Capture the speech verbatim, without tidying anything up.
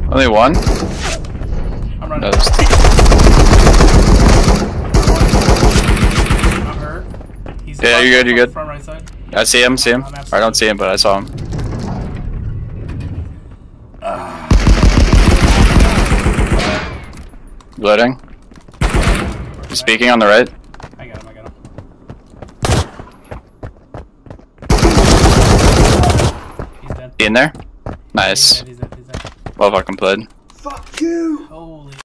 Only one? I'm running. No, there's two. I'm hurt. He's Yeah, you're good, you're good. Front right side. I see him, see him. Or I don't see him, but I saw him. Uh, Loading. He's speaking on the right. I got him, I got him. He's dead. He in there? He's Nice. dead, he's dead, he's dead. Well fucking played. Fuck you! Holy